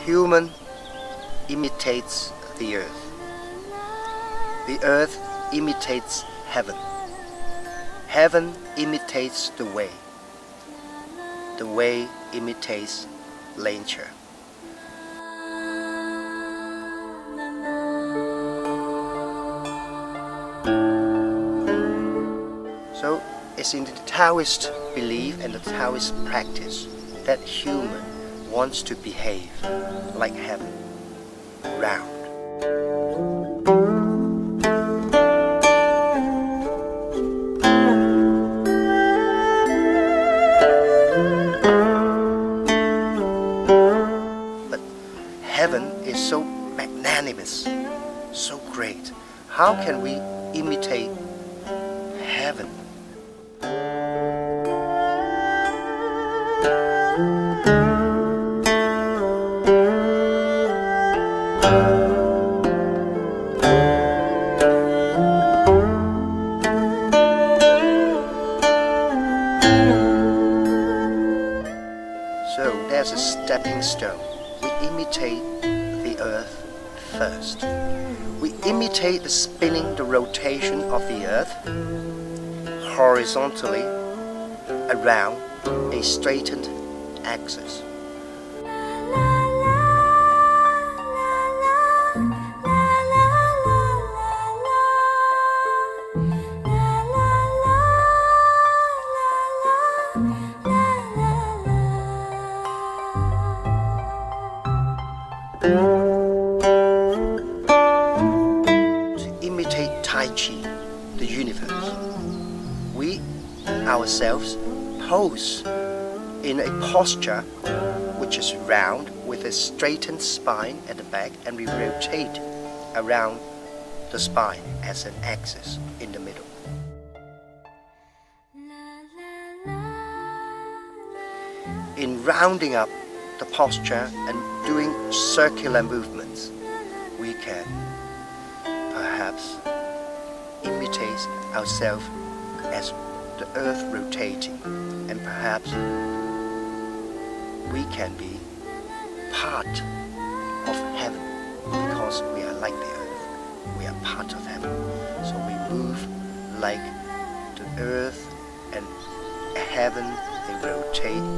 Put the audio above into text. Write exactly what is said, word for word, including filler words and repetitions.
Human imitates the earth. The earth imitates heaven. Heaven imitates the way. The way imitates nature. So it's in the Taoist belief and the Taoist practice that human wants to behave like heaven, round. But heaven is so magnanimous, so great. How can we imitate heaven? So there's a stepping stone. We imitate the earth first. We imitate the spinning, the rotation of the earth horizontally around a straightened axis. To imitate Tai Chi, the universe, we ourselves pose in a posture which is round with a straightened spine at the back, and we rotate around the spine as an axis in the middle. In rounding up the posture and doing circular movements, we can perhaps imitate ourselves as the earth rotating, and perhaps we can be part of heaven because we are like the earth. We are part of heaven. So we move like the earth and heaven, they rotate